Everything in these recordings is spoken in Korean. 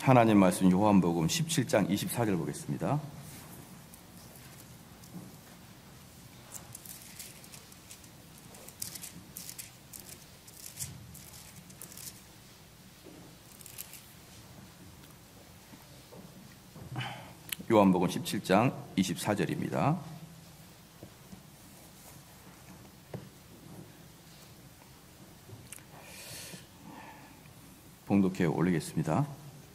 하나님 말씀 요한복음 17장 24절 보겠습니다. 요한복음 17장 24절입니다. 봉독해 올리겠습니다.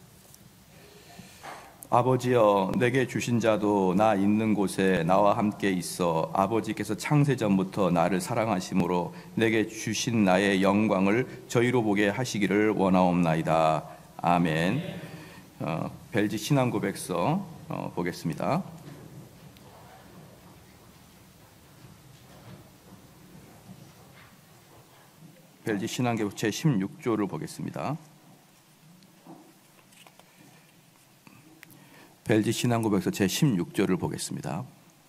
아버지여, 내게 주신 자도 나 있는 곳에 나와 함께 있어 아버지께서 창세전부터 나를 사랑하심으로 내게 주신 나의 영광을 저희로 보게 하시기를 원하옵나이다. 아멘. 벨지 신앙고백서 보겠습니다. 벨지 신앙고백 제16조를 보겠습니다. 벨지 신앙고백서 제16조를 보겠습니다.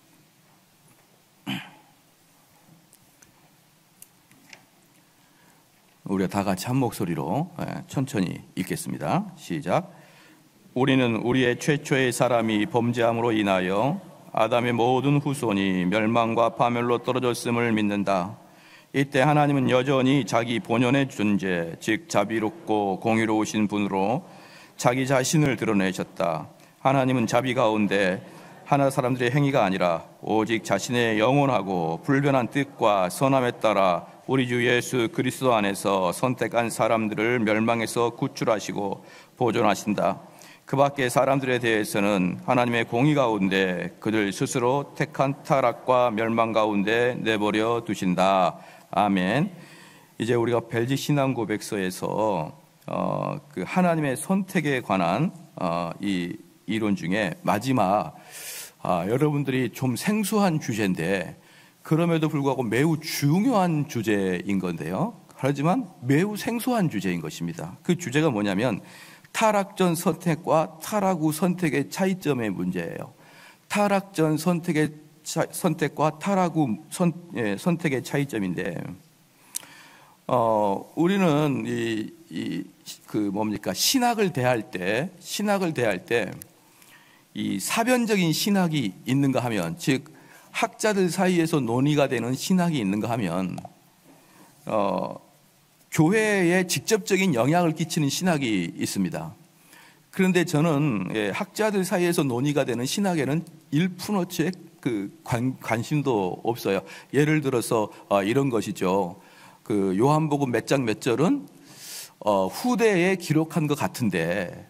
우리가 다 같이 한 목소리로 천천히 읽겠습니다. 시작. 우리는 우리의 최초의 사람이 범죄함으로 인하여 아담의 모든 후손이 멸망과 파멸로 떨어졌음을 믿는다. 이때 하나님은 여전히 자기 본연의 존재, 즉 자비롭고 공의로우신 분으로 자기 자신을 드러내셨다. 하나님은 자비 가운데 하나 사람들의 행위가 아니라 오직 자신의 영원하고 불변한 뜻과 선함에 따라 우리 주 예수 그리스도 안에서 선택한 사람들을 멸망에서 구출하시고 보존하신다. 그 밖의 사람들에 대해서는 하나님의 공의 가운데 그들 스스로 택한 타락과 멸망 가운데 내버려 두신다. 아멘. 이제 우리가 벨지 신앙 고백서에서 그 하나님의 선택에 관한 이 이론 중에 마지막 여러분들이 좀 생소한 주제인데 그럼에도 불구하고 매우 중요한 주제인 건데요. 하지만 매우 생소한 주제인 것입니다. 그 주제가 뭐냐면 타락 전 선택과 타락 후 선택의 차이점의 문제예요. 타락 전 선택과 타락 후 선택의 차이점인데, 우리는 신학을 대할 때 이 사변적인 신학이 있는가 하면, 즉 학자들 사이에서 논의가 되는 신학이 있는가 하면, 교회에 직접적인 영향을 끼치는 신학이 있습니다. 그런데 저는 학자들 사이에서 논의가 되는 신학에는 1%의 관심도 없어요. 예를 들어서 이런 것이죠. 그 요한복음 몇 장 몇 절은 후대에 기록한 것 같은데,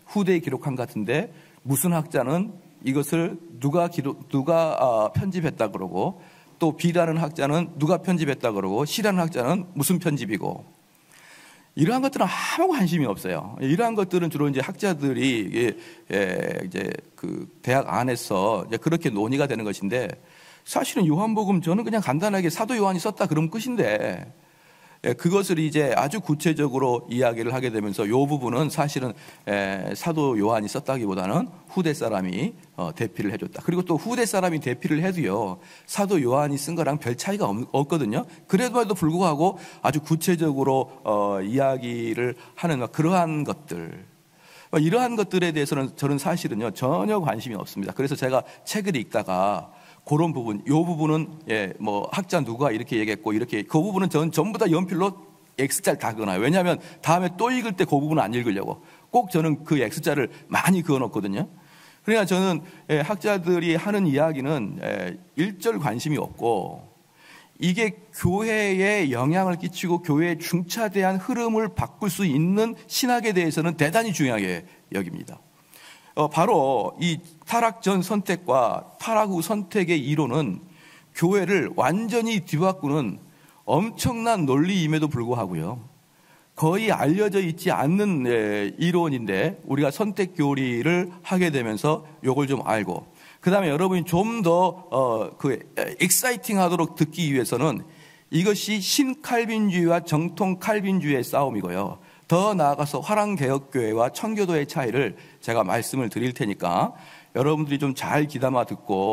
무슨 학자는 이것을 누가 편집했다 그러고, 또 B라는 학자는 누가 편집했다 그러고, C라는 학자는 무슨 편집이고, 이러한 것들은 아무 관심이 없어요. 이러한 것들은 주로 이제 학자들이 이제 그 대학 안에서 이제 그렇게 논의가 되는 것인데, 사실은 요한복음 저는 그냥 간단하게 사도 요한이 썼다 그러면 끝인데, 그것을 이제 아주 구체적으로 이야기를 하게 되면서 이 부분은 사실은 사도 요한이 썼다기보다는 후대 사람이 대피를 해줬다. 그리고 또 후대 사람이 대피를 해도요, 사도 요한이 쓴 거랑 별 차이가 없거든요. 그래도 불구하고 아주 구체적으로 이야기를 하는 그러한 것들, 이러한 것들에 대해서는 저는 사실은요 전혀 관심이 없습니다. 그래서 제가 책을 읽다가 그런 부분, 이 부분은 학자 누가 이렇게 얘기했고 이렇게, 그 부분은 저는 전부 다 연필로 X자를 다 그어놔요. 왜냐하면 다음에 또 읽을 때 그 부분은 안 읽으려고 꼭 저는 그 X자를 많이 그어놓거든요. 그러니까 저는 학자들이 하는 이야기는 일절 관심이 없고, 이게 교회에 영향을 끼치고 교회의 중차대한 흐름을 바꿀 수 있는 신학에 대해서는 대단히 중요하게 여깁니다. 바로 이 타락 전 선택과 타락 후 선택의 이론은 교회를 완전히 뒤바꾸는 엄청난 논리임에도 불구하고요, 거의 알려져 있지 않는 이론인데 우리가 선택 교리를 하게 되면서 이걸 좀 알고, 그 다음에 여러분이 좀 더 익사이팅 하도록 듣기 위해서는 이것이 신칼빈주의와 정통 칼빈주의의 싸움이고요, 더 나아가서 화랑개혁교회와 청교도의 차이를 제가 말씀을 드릴 테니까 여러분들이 좀 잘 귀담아 듣고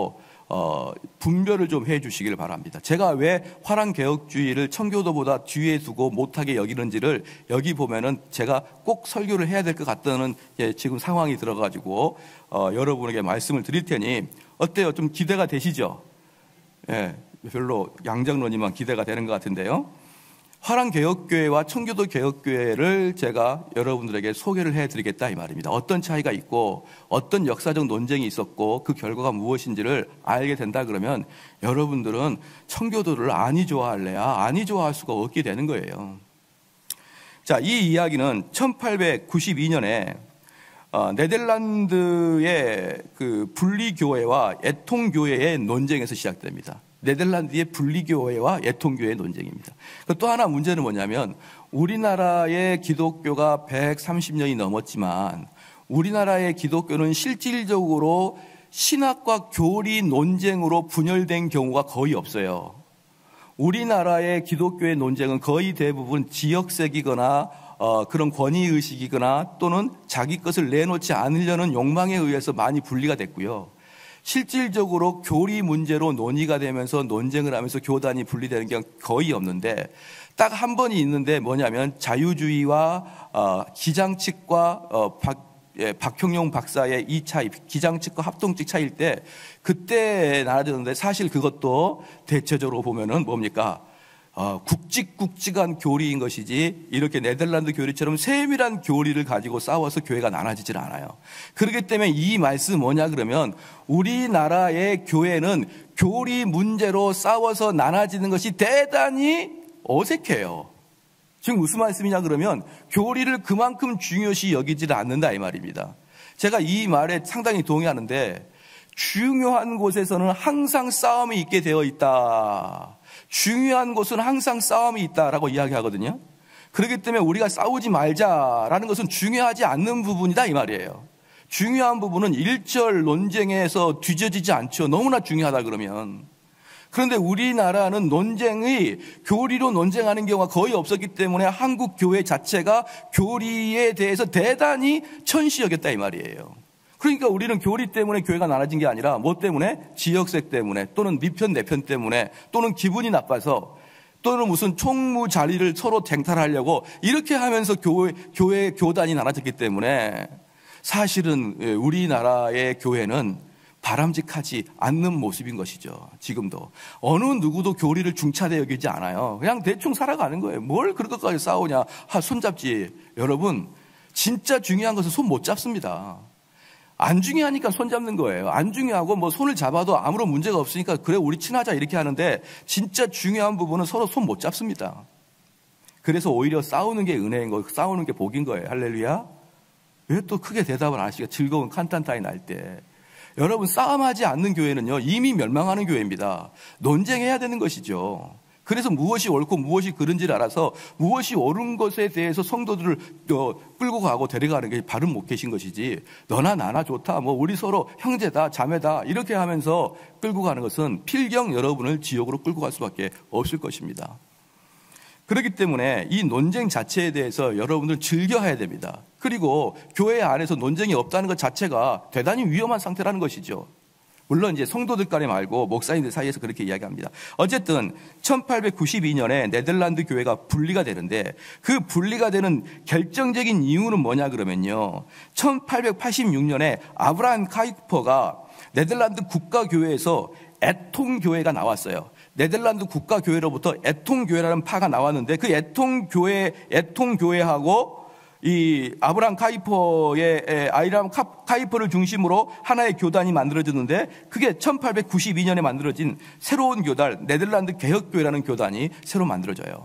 분별을 좀 해주시길 바랍니다. 제가 왜 화랑개혁주의를 청교도보다 뒤에 두고 못하게 여기는지를 여기 보면은 제가 꼭 설교를 해야 될 것 같다는 지금 상황이 들어가지고 여러분에게 말씀을 드릴 테니 어때요? 좀 기대가 되시죠? 예, 별로 양장로님만 기대가 되는 것 같은데요. 화랑개혁교회와 청교도개혁교회를 제가 여러분들에게 소개를 해드리겠다 이 말입니다. 어떤 차이가 있고 어떤 역사적 논쟁이 있었고 그 결과가 무엇인지를 알게 된다 그러면 여러분들은 청교도를 아니 좋아할래야 아니 좋아할 수가 없게 되는 거예요. 자, 이 이야기는 1892년에 네덜란드의 그 분리교회와 애통교회의 논쟁에서 시작됩니다. 네덜란드의 분리교회와 애통교회의 논쟁입니다. 또 하나 문제는 뭐냐면 우리나라의 기독교가 130년이 넘었지만 우리나라의 기독교는 실질적으로 신학과 교리 논쟁으로 분열된 경우가 거의 없어요. 우리나라의 기독교의 논쟁은 거의 대부분 지역색이거나 그런 권위의식이거나 또는 자기 것을 내놓지 않으려는 욕망에 의해서 많이 분리가 됐고요. 실질적으로 교리 문제로 논의가 되면서 논쟁을 하면서 교단이 분리되는 게 거의 없는데 딱 한 번이 있는데 뭐냐면 자유주의와 기장 측과 박형용 박사의 이 차이, 기장 측과 합동 측 차이일 때 그때 나눠졌는데 사실 그것도 대체적으로 보면은 뭡니까? 굵직굵직한 교리인 것이지 이렇게 네덜란드 교리처럼 세밀한 교리를 가지고 싸워서 교회가 나눠지질 않아요. 그렇기 때문에 이 말씀 뭐냐 그러면 우리나라의 교회는 교리 문제로 싸워서 나눠지는 것이 대단히 어색해요. 지금 무슨 말씀이냐 그러면 교리를 그만큼 중요시 여기지를 않는다 이 말입니다. 제가 이 말에 상당히 동의하는데 중요한 곳에서는 항상 싸움이 있게 되어 있다. 중요한 곳은 항상 싸움이 있다라고 이야기하거든요. 그렇기 때문에 우리가 싸우지 말자라는 것은 중요하지 않는 부분이다 이 말이에요. 중요한 부분은 일절 논쟁에서 뒤져지지 않죠. 너무나 중요하다 그러면. 그런데 우리나라는 논쟁이 교리로 논쟁하는 경우가 거의 없었기 때문에 한국 교회 자체가 교리에 대해서 대단히 천시 여겼다 이 말이에요. 그러니까 우리는 교리 때문에 교회가 나눠진 게 아니라 뭐 때문에? 지역색 때문에 또는 네 편 내 편 때문에 또는 기분이 나빠서 또는 무슨 총무 자리를 서로 쟁탈하려고 이렇게 하면서 교단이 나눠졌기 때문에 사실은 우리나라의 교회는 바람직하지 않는 모습인 것이죠. 지금도 어느 누구도 교리를 중차대 여기지 않아요. 그냥 대충 살아가는 거예요. 뭘 그렇게까지 싸우냐. 손잡지. 여러분 진짜 중요한 것은 손 못 잡습니다. 안 중요하니까 손 잡는 거예요. 안 중요하고 뭐 손을 잡아도 아무런 문제가 없으니까 그래 우리 친하자 이렇게 하는데 진짜 중요한 부분은 서로 손 못 잡습니다. 그래서 오히려 싸우는 게 은혜인 거예요. 싸우는 게 복인 거예요. 할렐루야. 왜 또 크게 대답을 안 하시게 즐거운 칸탄타이 날 때. 여러분 싸움하지 않는 교회는요 이미 멸망하는 교회입니다. 논쟁해야 되는 것이죠. 그래서 무엇이 옳고 무엇이 그른지를 알아서 무엇이 옳은 것에 대해서 성도들을 끌고 가고 데려가는 게 바른 목회신 것이지 너나 나나 좋다 뭐 우리 서로 형제다 자매다 이렇게 하면서 끌고 가는 것은 필경 여러분을 지옥으로 끌고 갈 수밖에 없을 것입니다. 그렇기 때문에 이 논쟁 자체에 대해서 여러분들 즐겨야 됩니다. 그리고 교회 안에서 논쟁이 없다는 것 자체가 대단히 위험한 상태라는 것이죠. 물론 이제 성도들 간에 말고 목사님들 사이에서 그렇게 이야기합니다. 어쨌든 1892년에 네덜란드 교회가 분리가 되는데 그 분리가 되는 결정적인 이유는 뭐냐 그러면요. 1886년에 아브라함 카이퍼가 네덜란드 국가교회에서 애통교회가 나왔어요. 네덜란드 국가교회로부터 애통교회라는 파가 나왔는데 그 애통교회하고 이 아브라함 카이퍼를 중심으로 하나의 교단이 만들어졌는데 그게 1892년에 만들어진 새로운 교단 네덜란드 개혁교회라는 교단이 새로 만들어져요.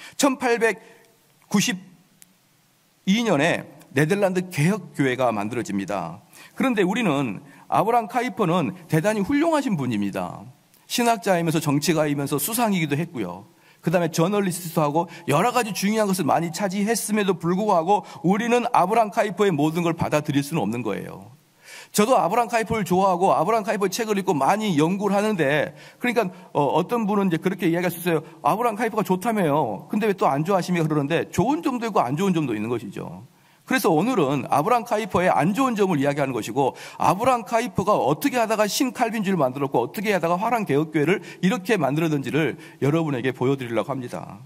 1892년에 네덜란드 개혁교회가 만들어집니다. 그런데 우리는 아브라함 카이퍼는 대단히 훌륭하신 분입니다. 신학자이면서 정치가이면서 수상이기도 했고요. 그 다음에 저널리스트하고 여러 가지 중요한 것을 많이 차지했음에도 불구하고 우리는 아브라함 카이퍼의 모든 걸 받아들일 수는 없는 거예요. 저도 아브라함 카이퍼를 좋아하고 아브라함 카이퍼 책을 읽고 많이 연구를 하는데 그러니까 어떤 분은 이제 그렇게 이야기할 수 있어요. 아브라함 카이퍼가 좋다며요. 근데 왜 또 안 좋아하시며 그러는데 좋은 점도 있고 안 좋은 점도 있는 것이죠. 그래서 오늘은 아브라함 카이퍼의 안 좋은 점을 이야기하는 것이고, 아브라함 카이퍼가 어떻게 하다가 신칼빈주의를 만들었고 어떻게 하다가 화랑개혁교회를 이렇게 만들었는지를 여러분에게 보여드리려고 합니다.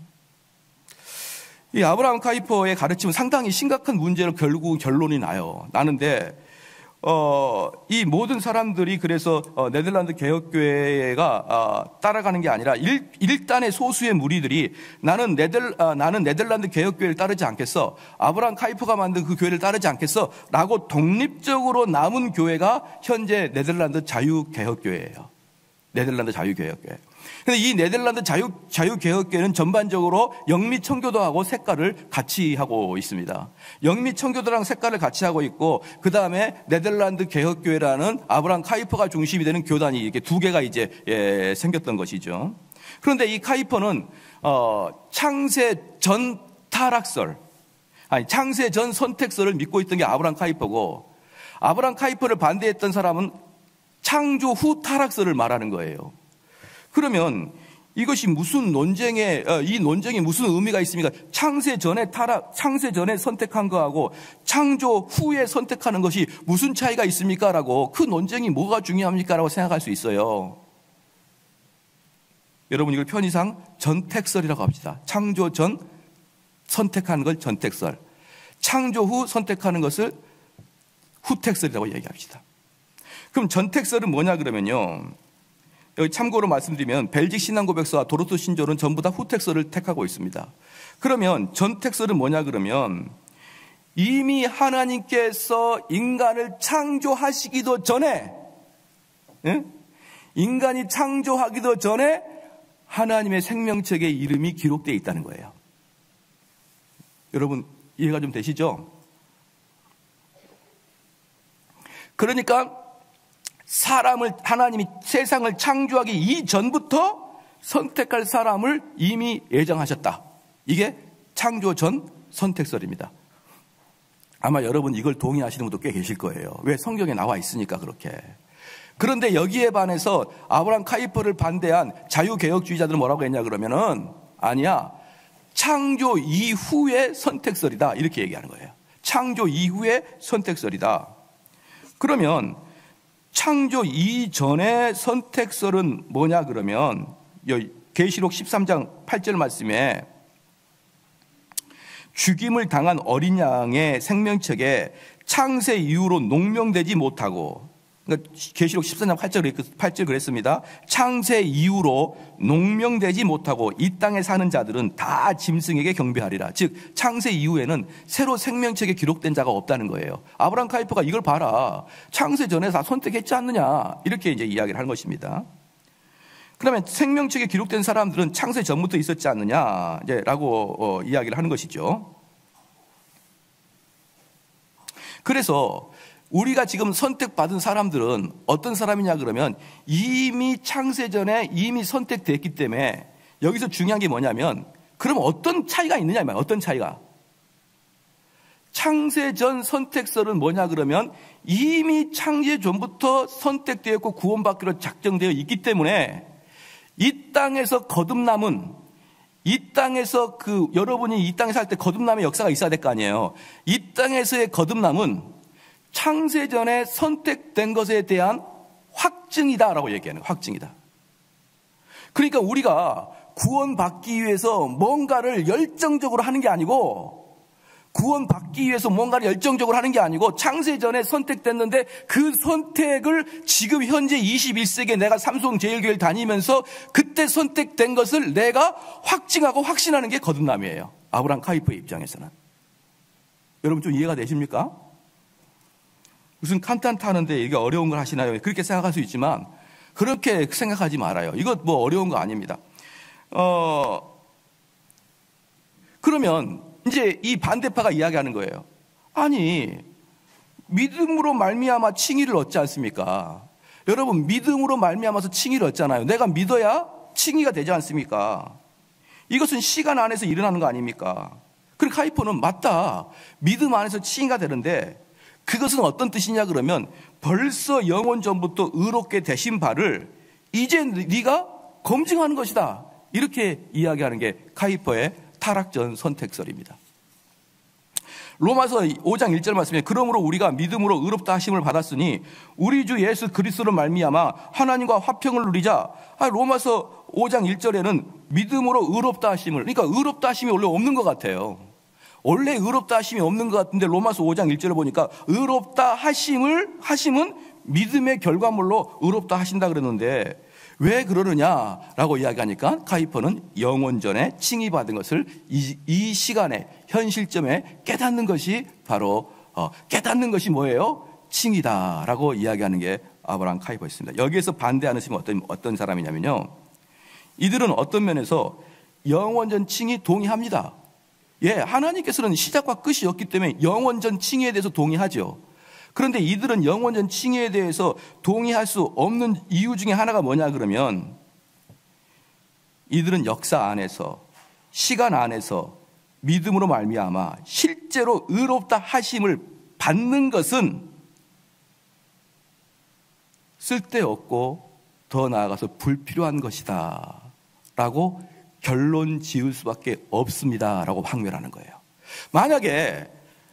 이 아브라함 카이퍼의 가르침은 상당히 심각한 문제로 결국 결론이 나는데, 이 모든 사람들이 그래서 네덜란드 개혁교회가 따라가는 게 아니라 일단의 소수의 무리들이 나는 네덜란드 개혁교회를 따르지 않겠어, 아브라함 카이퍼가 만든 그 교회를 따르지 않겠어 라고 독립적으로 남은 교회가 현재 네덜란드 자유개혁교회예요. 네덜란드 자유개혁교회. 근데 이 네덜란드 자유개혁교회는 전반적으로 영미 청교도하고 색깔을 같이 하고 있습니다. 영미 청교도랑 색깔을 같이 하고 있고, 그 다음에 네덜란드 개혁교회라는 아브라함 카이퍼가 중심이 되는 교단이 이렇게 두 개가 이제 생겼던 것이죠. 그런데 이 카이퍼는 창세 전 선택설을 믿고 있던 게 아브라함 카이퍼고, 아브라함 카이퍼를 반대했던 사람은 창조 후 타락설을 말하는 거예요. 그러면 이것이 무슨 이 논쟁이 무슨 의미가 있습니까? 창세 전에 선택한 거하고 창조 후에 선택하는 것이 무슨 차이가 있습니까? 라고, 그 논쟁이 뭐가 중요합니까? 라고 생각할 수 있어요. 여러분, 이걸 편의상 전택설이라고 합시다. 창조 전 선택하는 걸 전택설, 창조 후 선택하는 것을 후택설이라고 얘기합시다. 그럼 전택설은 뭐냐 그러면요, 여기 참고로 말씀드리면 벨직 신앙고백서와 도로토 신조는 전부 다 후택설을 택하고 있습니다. 그러면 전택설은 뭐냐 그러면, 이미 하나님께서 인간을 창조하시기도 전에, 인간이 창조하기도 전에 하나님의 생명책에 이름이 기록되어 있다는 거예요. 여러분, 이해가 좀 되시죠? 그러니까 하나님이 세상을 창조하기 이전부터 선택할 사람을 이미 예정하셨다. 이게 창조 전 선택설입니다. 아마 여러분 이걸 동의하시는 분도 꽤 계실 거예요. 왜? 성경에 나와 있으니까 그렇게. 그런데 여기에 반해서 아브라함 카이퍼를 반대한 자유개혁주의자들은 뭐라고 했냐 그러면은, 아니야, 창조 이후의 선택설이다, 이렇게 얘기하는 거예요. 창조 이후의 선택설이다. 그러면 창조 이전의 선택설은 뭐냐 그러면, 계시록 13장 8절 말씀에 죽임을 당한 어린 양의 생명책에 창세 이후로 농명되지 못하고, 그러니까 계시록 14장 8절 그랬습니다. 창세 이후로 농명되지 못하고 이 땅에 사는 자들은 다 짐승에게 경배하리라. 즉 창세 이후에는 새로 생명책에 기록된 자가 없다는 거예요. 아브라함 카이퍼가 이걸 봐라, 창세 전에 다 선택했지 않느냐, 이렇게 이제 이야기를 하는 것입니다. 그러면 생명책에 기록된 사람들은 창세 전부터 있었지 않느냐 라고 이야기를 하는 것이죠. 그래서 우리가 지금 선택받은 사람들은 어떤 사람이냐 그러면, 이미 창세 전에 이미 선택됐기 때문에, 여기서 중요한 게 뭐냐면, 그럼 어떤 차이가 있느냐, 어떤 차이가. 창세 전 선택설은 뭐냐 그러면, 이미 창세 전부터 선택되었고 구원받기로 작정되어 있기 때문에, 이 땅에서 거듭남은, 이 땅에서 여러분이 이 땅에 살 때 거듭남의 역사가 있어야 될 거 아니에요. 이 땅에서의 거듭남은 창세 전에 선택된 것에 대한 확증이다라고 얘기하는 거예요. 확증이다. 그러니까 우리가 구원받기 위해서 뭔가를 열정적으로 하는 게 아니고, 창세 전에 선택됐는데 그 선택을 지금 현재 21세기에 내가 삼성제일교회를 다니면서 그때 선택된 것을 내가 확증하고 확신하는 게 거듭남이에요. 아브라함 카이퍼의 입장에서는. 여러분 좀 이해가 되십니까? 무슨 칸탄 타는데 이게 어려운 걸 하시나요? 그렇게 생각할 수 있지만 그렇게 생각하지 말아요. 이거 뭐 어려운 거 아닙니다. 그러면 이제 이 반대파가 이야기하는 거예요. 아니, 믿음으로 말미암아 칭의를 얻지 않습니까? 여러분, 믿음으로 말미암아서 칭의를 얻잖아요. 내가 믿어야 칭의가 되지 않습니까? 이것은 시간 안에서 일어나는 거 아닙니까? 그리고 카이퍼는 맞다, 믿음 안에서 칭의가 되는데, 그것은 어떤 뜻이냐 그러면, 벌써 영원 전부터 의롭게 되신 바를 이제 네가 검증하는 것이다, 이렇게 이야기하는 게 카이퍼의 타락전 선택설입니다. 로마서 5장 1절 말씀에 그러므로 우리가 믿음으로 의롭다 하심을 받았으니 우리 주 예수 그리스도로 말미암아 하나님과 화평을 누리자. 로마서 5장 1절에는 믿음으로 의롭다 하심을, 그러니까 의롭다 하심이 원래 없는 것 같아요. 원래 의롭다 하심이 없는 것 같은데 로마서 5장 1절을 보니까 의롭다 하심은 믿음의 결과물로 의롭다 하신다 그랬는데 왜 그러느냐라고 이야기하니까 카이퍼는 영원전에 칭의받은 것을 이 시간에 현 시점에 깨닫는 것이 바로 깨닫는 것이 뭐예요? 칭의다라고 이야기하는 게 아브라함 카이퍼였습니다. 여기에서 반대하는 사람이 어떤 사람이냐면요, 이들은 어떤 면에서 영원전 칭의 동의합니다. 예, 하나님께서는 시작과 끝이 없기 때문에 영원전 칭의에 대해서 동의하죠. 그런데 이들은 영원전 칭의에 대해서 동의할 수 없는 이유 중에 하나가 뭐냐 그러면, 이들은 역사 안에서, 시간 안에서 믿음으로 말미암아 실제로 의롭다 하심을 받는 것은 쓸데없고 더 나아가서 불필요한 것이다 라고 결론 지을 수밖에 없습니다 라고 항변하는 거예요. 만약에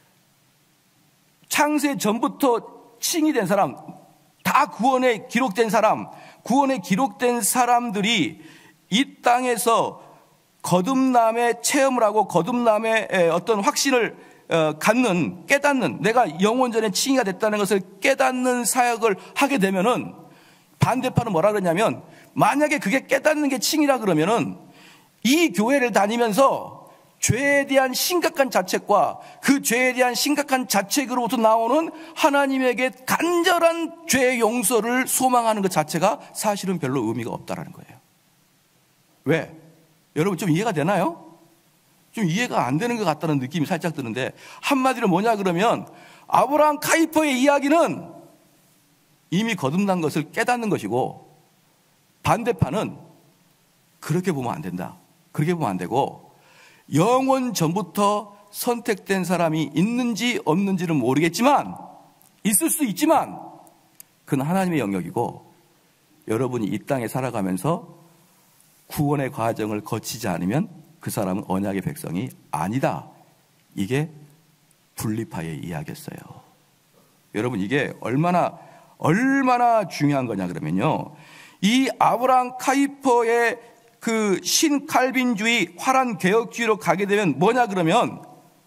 창세 전부터 칭의된 사람, 다 구원에 기록된 사람, 구원에 기록된 사람들이 이 땅에서 거듭남의 체험을 하고 거듭남의 어떤 확신을 갖는, 깨닫는, 내가 영원전에 칭의가 됐다는 것을 깨닫는 사역을 하게 되면은, 반대파는 뭐라 그러냐면, 만약에 그게 깨닫는 게 칭의라 그러면은 이 교회를 다니면서 죄에 대한 심각한 자책과 그 죄에 대한 심각한 자책으로부터 나오는 하나님에게 간절한 죄의 용서를 소망하는 것 자체가 사실은 별로 의미가 없다라는 거예요. 왜? 여러분 좀 이해가 되나요? 좀 이해가 안 되는 것 같다는 느낌이 살짝 드는데, 한마디로 뭐냐 그러면 아브라함 카이퍼의 이야기는 이미 거듭난 것을 깨닫는 것이고, 반대파는 그렇게 보면 안 된다, 그렇게 보면 안 되고, 영원 전부터 선택된 사람이 있는지 없는지는 모르겠지만, 있을 수 있지만 그건 하나님의 영역이고, 여러분이 이 땅에 살아가면서 구원의 과정을 거치지 않으면 그 사람은 언약의 백성이 아니다. 이게 분리파의 이야기였어요. 여러분 이게 얼마나 중요한 거냐 그러면요, 이 아브라함 카이퍼의 그 신칼빈주의, 화란 개혁주의로 가게 되면 뭐냐 그러면,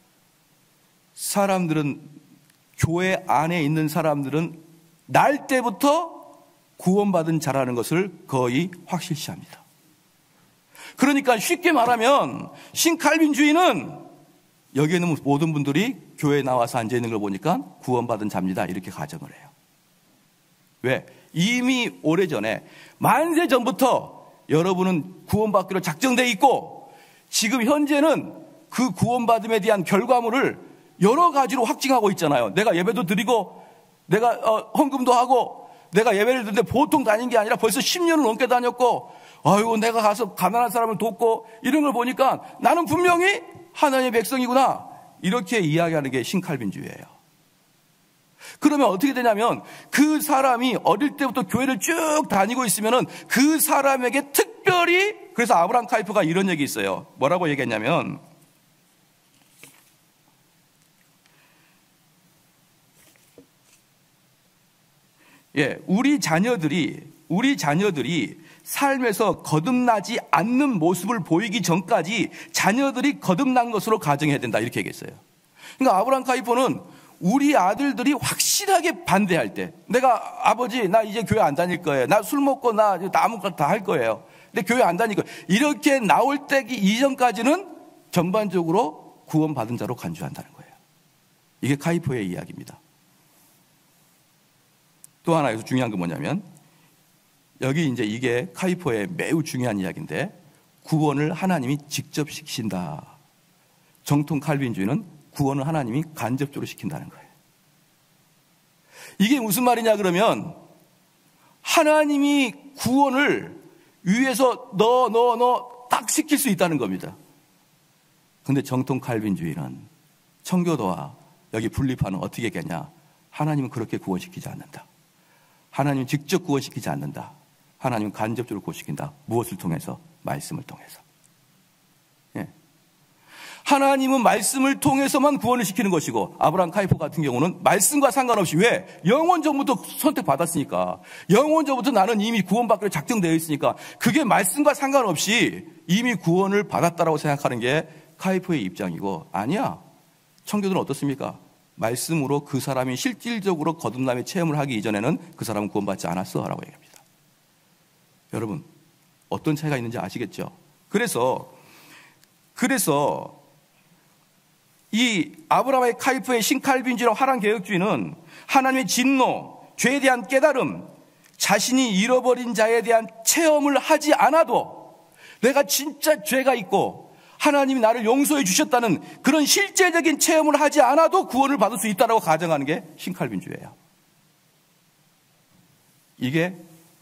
사람들은, 교회 안에 있는 사람들은 날 때부터 구원받은 자라는 것을 거의 확실시합니다. 그러니까 쉽게 말하면 신칼빈주의는 여기에 있는 모든 분들이 교회에 나와서 앉아있는 걸 보니까 구원받은 자입니다, 이렇게 가정을 해요. 왜? 이미 오래전에, 만세 전부터 여러분은 구원받기로 작정되어 있고, 지금 현재는 그 구원받음에 대한 결과물을 여러 가지로 확증하고 있잖아요. 내가 예배도 드리고, 내가 헌금도 하고, 내가 예배를 드는데 보통 다닌 게 아니라 벌써 10년을 넘게 다녔고, 아이고 내가 가서 가난한 사람을 돕고, 이런 걸 보니까 나는 분명히 하나님의 백성이구나, 이렇게 이야기하는 게 신칼빈주의예요. 그러면 어떻게 되냐면, 그 사람이 어릴 때부터 교회를 쭉 다니고 있으면은 그 사람에게 특별히, 그래서 아브라함 카이퍼가 이런 얘기 있어요. 뭐라고 얘기했냐면, 우리 자녀들이 삶에서 거듭나지 않는 모습을 보이기 전까지 자녀들이 거듭난 것으로 가정해야 된다, 이렇게 얘기했어요. 그러니까 아브라함 카이퍼는 우리 아들들이 확실하게 반대할 때, 내가 아버지 나 이제 교회 안 다닐 거예요, 나 술 먹고 나 아무것도 다 할 거예요, 근데 교회 안 다닐 거예요, 이렇게 나올 때기 이전까지는 전반적으로 구원받은 자로 간주한다는 거예요. 이게 카이퍼의 이야기입니다. 또 하나 여기서 중요한 건 뭐냐면, 여기 이제 이게 카이퍼의 매우 중요한 이야기인데, 구원을 하나님이 직접 시키신다. 정통 칼빈주의는 구원을 하나님이 간접적으로 시킨다는 거예요. 이게 무슨 말이냐 그러면, 하나님이 구원을 위에서 너 딱 시킬 수 있다는 겁니다. 그런데 정통 칼빈주의는, 청교도와 여기 분리파는 어떻게 했겠냐, 하나님은 그렇게 구원시키지 않는다. 하나님은 직접 구원시키지 않는다. 하나님은 간접적으로 구원시킨다. 무엇을 통해서? 말씀을 통해서. 하나님은 말씀을 통해서만 구원을 시키는 것이고 아브라함 카이포 같은 경우는 말씀과 상관없이 왜? 영원전부터 선택받았으니까 영원전부터 나는 이미 구원받기로 작정되어 있으니까 그게 말씀과 상관없이 이미 구원을 받았다라고 생각하는 게 카이포의 입장이고 아니야. 청교도는 어떻습니까? 말씀으로 그 사람이 실질적으로 거듭남의 체험을 하기 이전에는 그 사람은 구원받지 않았어 라고 얘기합니다. 여러분 어떤 차이가 있는지 아시겠죠? 그래서 이 아브라함의 카이프의 신칼빈주의와 화랑개혁주의는 하나님의 진노, 죄에 대한 깨달음, 자신이 잃어버린 자에 대한 체험을 하지 않아도 내가 진짜 죄가 있고 하나님이 나를 용서해 주셨다는 그런 실제적인 체험을 하지 않아도 구원을 받을 수 있다고 가정하는 게 신칼빈주의예요. 이게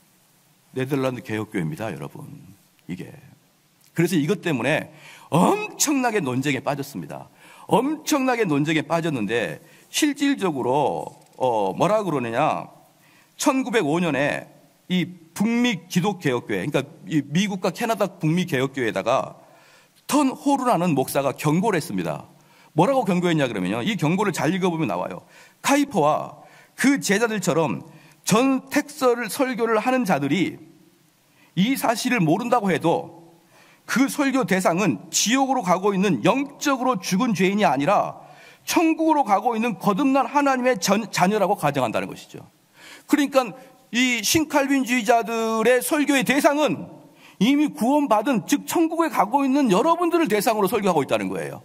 네덜란드 개혁교회입니다, 여러분. 이게. 그래서 이것 때문에 엄청나게 논쟁에 빠졌습니다. 엄청나게 논쟁에 빠졌는데 실질적으로 뭐라 그러느냐 1905년에 이 북미 기독개혁교회 그러니까 이 미국과 캐나다 북미 개혁교회에다가 턴 호루라는 목사가 경고를 했습니다. 뭐라고 경고했냐 그러면요 이 경고를 잘 읽어보면 나와요. 카이퍼와 그 제자들처럼 전 텍스를 설교를 하는 자들이 이 사실을 모른다고 해도 그 설교 대상은 지옥으로 가고 있는 영적으로 죽은 죄인이 아니라 천국으로 가고 있는 거듭난 하나님의 자녀라고 가정한다는 것이죠. 그러니까 이 신칼빈주의자들의 설교의 대상은 이미 구원받은 즉 천국에 가고 있는 여러분들을 대상으로 설교하고 있다는 거예요.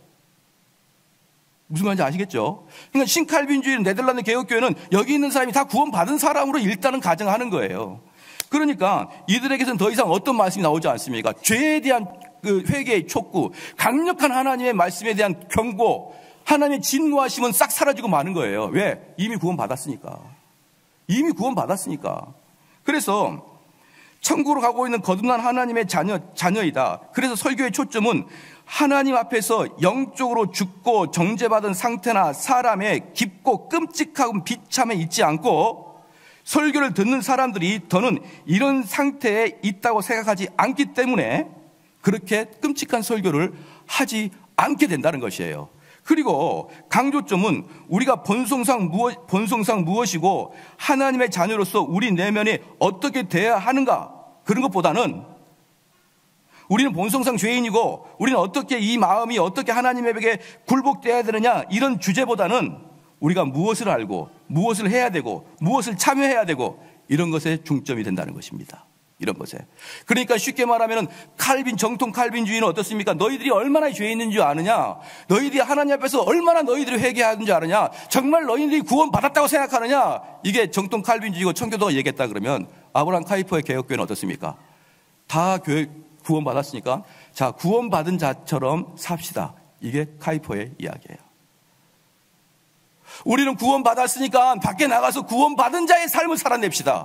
무슨 말인지 아시겠죠? 그러니까 신칼빈주의 네덜란드 개혁교회는 여기 있는 사람이 다 구원받은 사람으로 일단은 가정하는 거예요. 그러니까 이들에게서는 더 이상 어떤 말씀이 나오지 않습니까? 죄에 대한 그 회개의 촉구, 강력한 하나님의 말씀에 대한 경고, 하나님의 진노하심은 싹 사라지고 마는 거예요. 왜? 이미 구원받았으니까. 이미 구원받았으니까. 그래서 천국으로 가고 있는 거듭난 하나님의 자녀이다. 그래서 설교의 초점은 하나님 앞에서 영적으로 죽고 정죄받은 상태나 사람의 깊고 끔찍한 비참에 있지 않고 설교를 듣는 사람들이 더는 이런 상태에 있다고 생각하지 않기 때문에 그렇게 끔찍한 설교를 하지 않게 된다는 것이에요. 그리고 강조점은 우리가 본성상 무엇이고 하나님의 자녀로서 우리 내면에 어떻게 돼야 하는가 그런 것보다는 우리는 본성상 죄인이고 우리는 어떻게 이 마음이 어떻게 하나님에게 굴복되어야 되느냐 이런 주제보다는 우리가 무엇을 알고 무엇을 해야 되고 무엇을 참여해야 되고 이런 것에 중점이 된다는 것입니다. 이런 것에. 그러니까 쉽게 말하면 정통 칼빈주의는 어떻습니까? 너희들이 얼마나 죄 있는 줄 아느냐? 너희들이 하나님 앞에서 얼마나 너희들이 회개하는 줄 아느냐? 정말 너희들이 구원받았다고 생각하느냐? 이게 정통 칼빈주의고 청교도가 얘기했다 그러면 아브라함 카이퍼의 개혁교회는 어떻습니까? 다 구원받았으니까 자 구원받은 자처럼 삽시다. 이게 카이퍼의 이야기예요. 우리는 구원받았으니까 밖에 나가서 구원받은 자의 삶을 살아냅시다.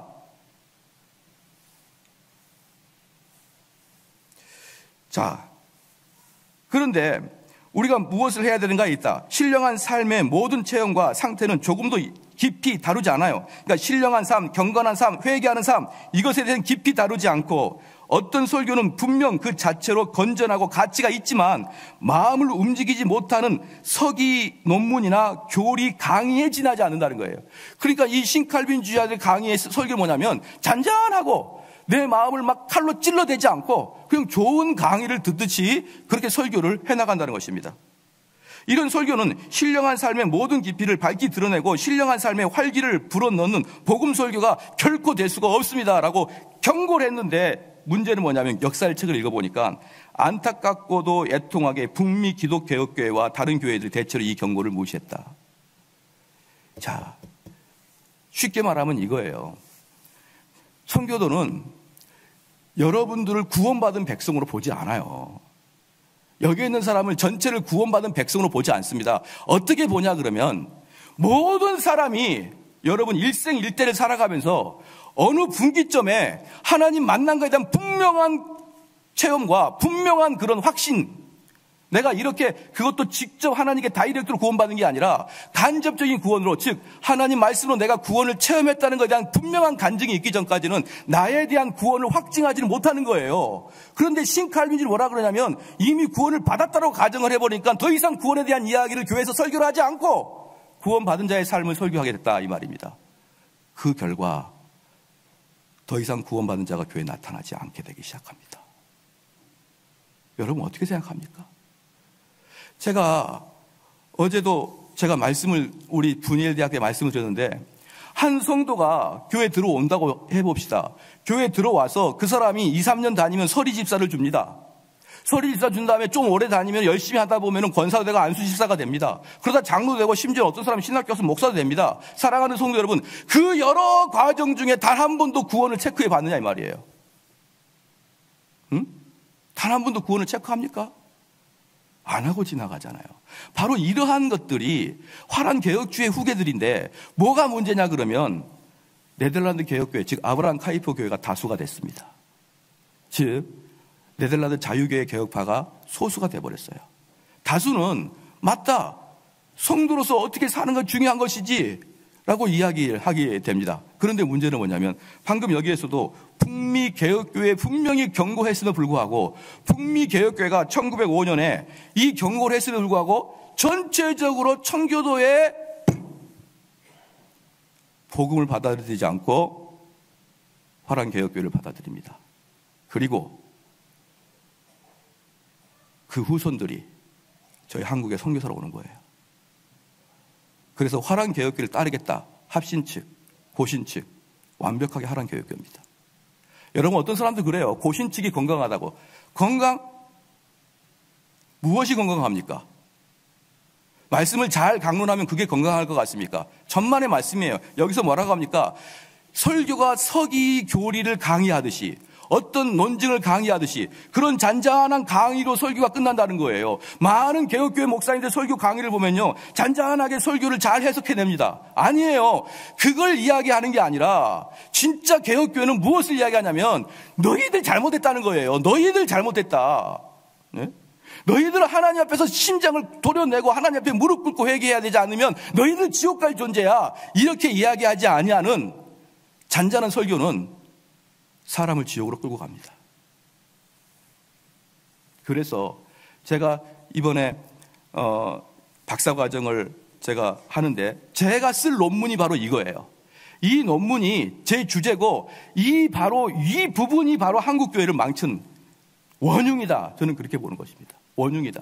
자, 그런데 우리가 무엇을 해야 되는가에 있다. 신령한 삶의 모든 체험과 상태는 조금 더 깊이 다루지 않아요. 그러니까 신령한 삶, 경건한 삶, 회개하는 삶 이것에 대해서는 깊이 다루지 않고 어떤 설교는 분명 그 자체로 건전하고 가치가 있지만 마음을 움직이지 못하는 서기 논문이나 교리 강의에 지나지 않는다는 거예요. 그러니까 이 신칼빈주의자들 강의의 설교는 뭐냐면 잔잔하고 내 마음을 막 칼로 찔러대지 않고 그냥 좋은 강의를 듣듯이 그렇게 설교를 해나간다는 것입니다. 이런 설교는 신령한 삶의 모든 깊이를 밝히 드러내고 신령한 삶의 활기를 불어넣는 복음 설교가 결코 될 수가 없습니다라고 경고를 했는데 문제는 뭐냐면 역사책을 읽어보니까 안타깝고도 애통하게 북미 기독개혁교회와 다른 교회들이 대체로 이 경고를 무시했다. 자, 쉽게 말하면 이거예요. 청교도는 여러분들을 구원받은 백성으로 보지 않아요. 여기 있는 사람을 전체를 구원받은 백성으로 보지 않습니다. 어떻게 보냐 그러면 모든 사람이 여러분 일생일대를 살아가면서 어느 분기점에 하나님 만난 것에 대한 분명한 체험과 분명한 그런 확신 내가 이렇게 그것도 직접 하나님께 다이렉트로 구원받은 게 아니라 간접적인 구원으로, 즉 하나님 말씀으로 내가 구원을 체험했다는 것에 대한 분명한 간증이 있기 전까지는 나에 대한 구원을 확증하지는 못하는 거예요. 그런데 신칼빈주는 뭐라 그러냐면 이미 구원을 받았다고 가정을 해버리니까 더 이상 구원에 대한 이야기를 교회에서 설교를 하지 않고 구원받은 자의 삶을 설교하게 됐다 이 말입니다. 그 결과 더 이상 구원받은 자가 교회에 나타나지 않게 되기 시작합니다. 여러분 어떻게 생각합니까? 제가 어제도 제가 말씀을 우리 분이엘대학교에 말씀을 드렸는데 한 성도가 교회에 들어온다고 해봅시다. 교회에 들어와서 그 사람이 2, 3년 다니면 서리집사를 줍니다. 서리집사 준 다음에 좀 오래 다니면 열심히 하다 보면 권사도 되고 안수집사가 됩니다. 그러다 장로도 되고 심지어 어떤 사람은 신학교 가서 목사도 됩니다. 사랑하는 성도 여러분, 그 여러 과정 중에 단 한 번도 구원을 체크해 봤느냐 이 말이에요. 응? 단 한 번도 구원을 체크합니까? 안 하고 지나가잖아요. 바로 이러한 것들이 화란 개혁주의 후계들인데 뭐가 문제냐 그러면 네덜란드 개혁교회, 즉 아브라함 카이프 교회가 다수가 됐습니다. 즉 네덜란드 자유교회 개혁파가 소수가 돼버렸어요. 다수는 맞다, 성도로서 어떻게 사는 건 중요한 것이지 라고 이야기를 하게 됩니다. 그런데 문제는 뭐냐면 방금 여기에서도 북미 개혁교회 분명히 경고했음에도 불구하고 북미 개혁교회가 1905년에 이 경고를 했음에도 불구하고 전체적으로 청교도의 복음을 받아들이지 않고 화란 개혁교회를 받아들입니다. 그리고 그 후손들이 저희 한국에 선교사로 오는 거예요. 그래서 화란 개혁교를 따르겠다. 합신 측, 고신 측, 완벽하게 화란 개혁교입니다. 여러분 어떤 사람도 그래요. 고신 측이 건강하다고. 건강? 무엇이 건강합니까? 말씀을 잘 강론하면 그게 건강할 것 같습니까? 천만의 말씀이에요. 여기서 뭐라고 합니까? 설교가 서기 교리를 강의하듯이, 어떤 논증을 강의하듯이 그런 잔잔한 강의로 설교가 끝난다는 거예요. 많은 개혁교회 목사님들 설교 강의를 보면요, 잔잔하게 설교를 잘 해석해냅니다. 아니에요. 그걸 이야기하는 게 아니라 진짜 개혁교회는 무엇을 이야기하냐면 너희들 잘못했다는 거예요. 너희들 잘못했다. 네? 너희들은 하나님 앞에서 심장을 도려내고 하나님 앞에 무릎 꿇고 회개해야 되지 않으면 너희들 지옥 갈 존재야. 이렇게 이야기하지 아니하는 잔잔한 설교는 사람을 지옥으로 끌고 갑니다. 그래서 제가 이번에 박사과정을 제가 하는데 제가 쓸 논문이 바로 이거예요. 이 논문이 제 주제고 이 부분이 바로 한국교회를 망친 원흉이다. 저는 그렇게 보는 것입니다. 원흉이다.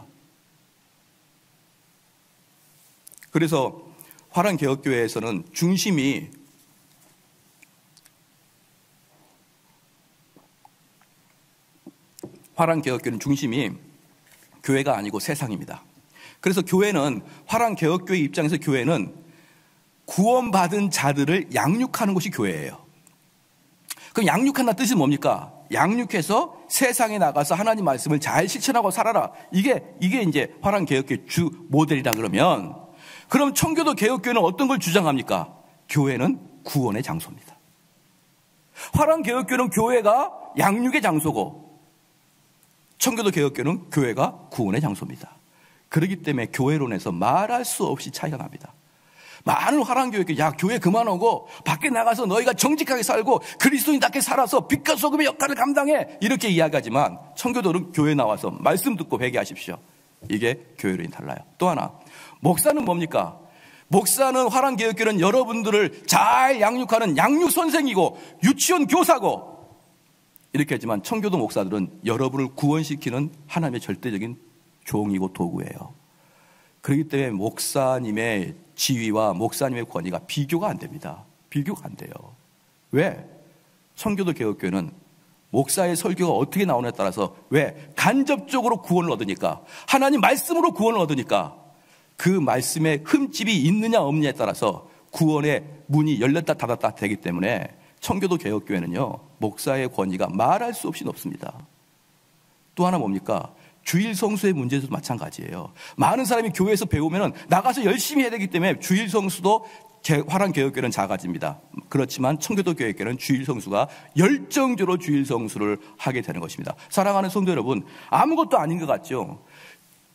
그래서 화란 개혁교회에서는 중심이 화란 개혁교회는 중심이 교회가 아니고 세상입니다. 그래서 교회는 화란 개혁교회 입장에서 교회는 구원받은 자들을 양육하는 것이 교회예요. 그럼 양육한다는 뜻이 뭡니까? 양육해서 세상에 나가서 하나님 말씀을 잘 실천하고 살아라. 이게 이제 화란 개혁교회 주 모델이라 그러면, 그럼 청교도 개혁교회는 어떤 걸 주장합니까? 교회는 구원의 장소입니다. 화란 개혁교회는 교회가 양육의 장소고 청교도 개혁교회는 교회가 구원의 장소입니다. 그렇기 때문에 교회론에서 말할 수 없이 차이가 납니다. 많은 화랑교회, 야, 교회 그만 오고 밖에 나가서 너희가 정직하게 살고 그리스도인답게 살아서 빛과 소금의 역할을 감당해, 이렇게 이야기하지만 청교도는 교회 나와서 말씀 듣고 회개하십시오. 이게 교회론이 달라요. 또 하나, 목사는 뭡니까? 목사는 화랑교회는 여러분들을 잘 양육하는 양육 선생이고 유치원 교사고, 이렇게 하지만 청교도 목사들은 여러분을 구원시키는 하나님의 절대적인 종이고 도구예요. 그렇기 때문에 목사님의 지위와 목사님의 권위가 비교가 안 됩니다. 비교가 안 돼요. 왜? 청교도 개혁교회는 목사의 설교가 어떻게 나오느냐에 따라서, 왜? 간접적으로 구원을 얻으니까, 하나님 말씀으로 구원을 얻으니까 그 말씀에 흠집이 있느냐 없느냐에 따라서 구원의 문이 열렸다 닫았다 되기 때문에 청교도 개혁교회는요, 목사의 권위가 말할 수 없이 높습니다. 또 하나 뭡니까? 주일 성수의 문제도 마찬가지예요. 많은 사람이 교회에서 배우면 나가서 열심히 해야 되기 때문에 주일 성수도 화란 개혁교회는 작아집니다. 그렇지만 청교도 개혁교회는 주일 성수가 열정적으로 주일 성수를 하게 되는 것입니다. 사랑하는 성도 여러분, 아무것도 아닌 것 같죠?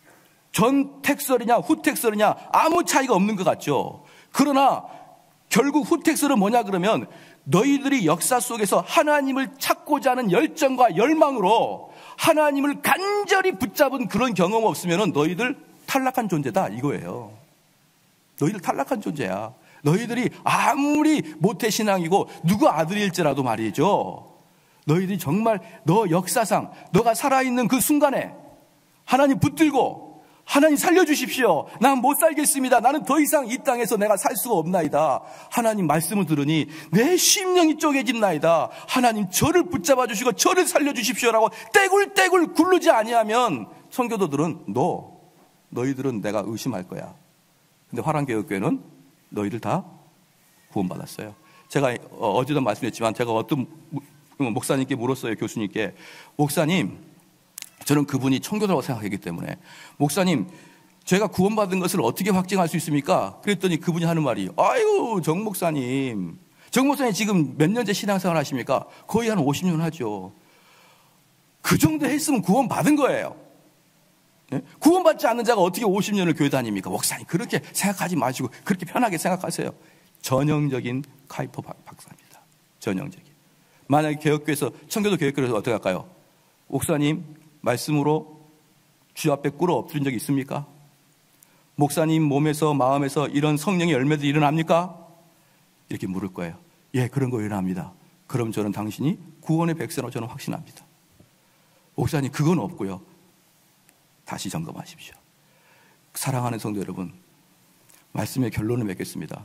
전택설이냐 후택설이냐 아무 차이가 없는 것 같죠. 그러나 결국 후택설은 뭐냐 그러면 너희들이 역사 속에서 하나님을 찾고자 하는 열정과 열망으로 하나님을 간절히 붙잡은 그런 경험 없으면 너희들 탈락한 존재다 이거예요. 너희들 탈락한 존재야. 너희들이 아무리 모태신앙이고 누구 아들일지라도 말이죠. 너희들이 정말 너 역사상 너가 살아있는 그 순간에 하나님 붙들고 하나님 살려주십시오. 난 못 살겠습니다. 나는 더 이상 이 땅에서 내가 살 수가 없나이다. 하나님 말씀을 들으니 내 심령이 쪼개진나이다. 하나님 저를 붙잡아 주시고 저를 살려주십시오라고 떼굴떼굴 굴르지 아니하면 성교도들은 너희들은 내가 의심할 거야. 근데 화랑개혁교회는 너희들 다 구원받았어요. 제가 어제도 말씀드렸지만 제가 어떤 목사님께 물었어요. 교수님께. 목사님, 저는 그분이 청교도라고 생각하기 때문에 목사님, 제가 구원받은 것을 어떻게 확증할 수 있습니까? 그랬더니 그분이 하는 말이 아유 정 목사님 지금 몇 년째 신앙생활 하십니까? 거의 한 50년 하죠. 그 정도 했으면 구원받은 거예요. 네? 구원받지 않는 자가 어떻게 50년을 교회 다닙니까? 목사님 그렇게 생각하지 마시고 그렇게 편하게 생각하세요. 전형적인 카이퍼 박사입니다. 전형적인. 만약에 개혁교회에서 청교도 개혁교회에서 어떻게 할까요? 목사님 말씀으로 주 앞에 꿇어 엎드린 적이 있습니까? 목사님 몸에서 마음에서 이런 성령의 열매들이 일어납니까? 이렇게 물을 거예요. 예, 그런 거 일어납니다. 그럼 저는 당신이 구원의 백성으로 저는 확신합니다. 목사님 그건 없고요. 다시 점검하십시오. 사랑하는 성도 여러분, 말씀의 결론을 맺겠습니다.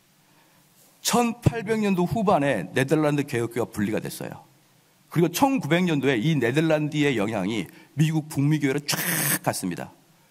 1800년도 후반에 네덜란드 개혁교회가 분리가 됐어요. 그리고 1900년도에 이 네덜란드의 영향이 미국 북미교회로 쫙 갔습니다.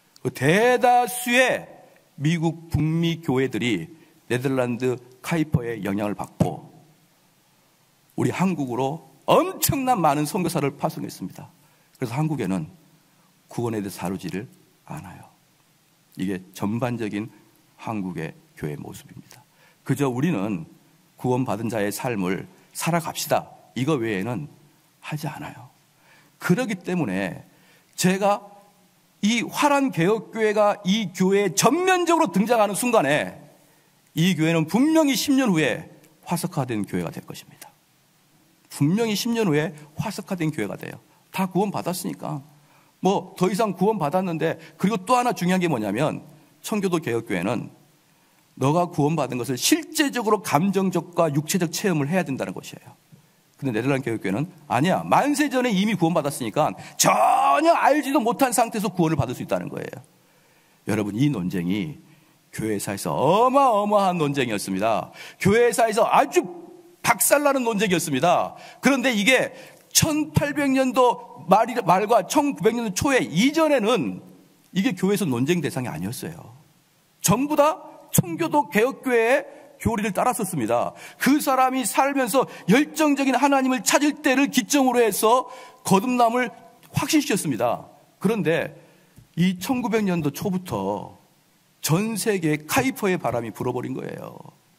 대다수의 미국 북미 교회들이 네덜란드 카이퍼의 영향을 받고 우리 한국으로 엄청난 많은 선교사를 파송했습니다. 그래서 한국에는 구원에 대해서 다루지를 않아요. 이게 전반적인 한국의 교회 모습입니다. 그저 우리는 구원받은 자의 삶을 살아갑시다. 이거 외에는 하지 않아요. 그렇기 때문에 제가 이 화란개혁교회가 이 교회에 전면적으로 등장하는 순간에 이 교회는 분명히 10년 후에 화석화된 교회가 될 것입니다. 분명히 10년 후에 화석화된 교회가 돼요. 다 구원받았으니까. 뭐 더 이상 구원받았는데, 그리고 또 하나 중요한 게 뭐냐면 청교도 개혁교회는 너가 구원받은 것을 실제적으로 감정적과 육체적 체험을 해야 된다는 것이에요. 근데 네덜란드 개혁교회는 아니야. 만세 전에 이미 구원받았으니까 전혀 알지도 못한 상태에서 구원을 받을 수 있다는 거예요. 여러분, 이 논쟁이 교회사에서 어마어마한 논쟁이었습니다. 교회사에서 아주 박살나는 논쟁이었습니다. 그런데 이게 1800년도 말과 1900년도 초에 이전에는 이게 교회에서 논쟁 대상이 아니었어요. 전부 다 청교도 개혁교회의 교리를 따랐었습니다. 그 사람이 살면서 열정적인 하나님을 찾을 때를 기점으로 해서 거듭남을 확신시켰습니다. 그런데 이 1900년도 초부터 전 세계에 카이퍼의 바람이 불어버린 거예요.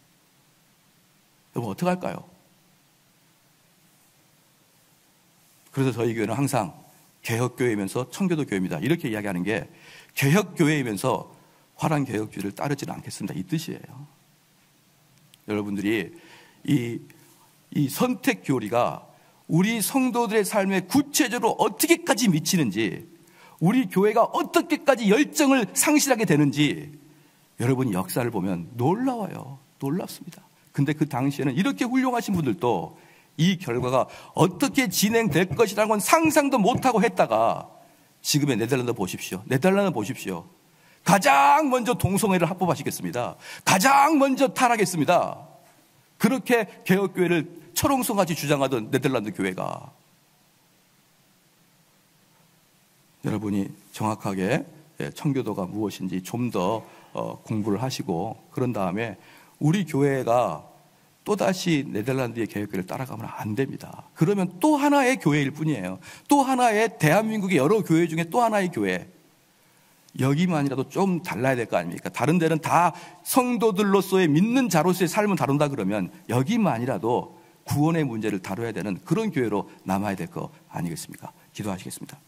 여러분 어떻게 할까요? 그래서 저희 교회는 항상 개혁교회이면서 청교도 교회입니다. 이렇게 이야기하는 게 개혁교회이면서 화랑개혁주의를 따르지는 않겠습니다. 이 뜻이에요. 여러분들이 이 선택 교리가 우리 성도들의 삶에 구체적으로 어떻게까지 미치는지, 우리 교회가 어떻게까지 열정을 상실하게 되는지 여러분이 역사를 보면 놀라워요. 놀랍습니다. 근데 그 당시에는 이렇게 훌륭하신 분들도 이 결과가 어떻게 진행될 것이라는 건 상상도 못하고 했다가 지금의 네덜란드 보십시오. 네덜란드 보십시오. 가장 먼저 동성애를 합법화시켰습니다. 가장 먼저 타락했습니다. 그렇게 개혁교회를 철옹성같이 주장하던 네덜란드 교회가, 여러분이 정확하게 청교도가 무엇인지 좀 더 공부를 하시고 그런 다음에 우리 교회가 또다시 네덜란드의 개혁교회를 따라가면 안 됩니다. 그러면 또 하나의 교회일 뿐이에요. 또 하나의 대한민국의 여러 교회 중에 또 하나의 교회. 여기만이라도 좀 달라야 될 거 아닙니까? 다른 데는 다 성도들로서의 믿는 자로서의 삶을 다룬다 그러면 여기만이라도 구원의 문제를 다뤄야 되는 그런 교회로 남아야 될 거 아니겠습니까? 기도하시겠습니다.